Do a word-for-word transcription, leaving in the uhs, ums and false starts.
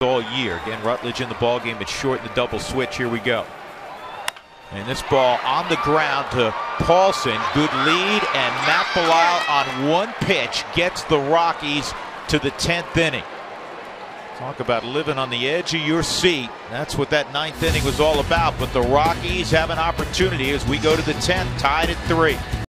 all year. Again, Rutledge in the ball game. It's short in the double switch. Here we go. And this ball on the ground to Paulson. Good lead, and Matt Belisle on one pitch gets the Rockies to the tenth inning. Talk about living on the edge of your seat. That's what that ninth inning was all about. But the Rockies have an opportunity as we go to the tenth, tied at three.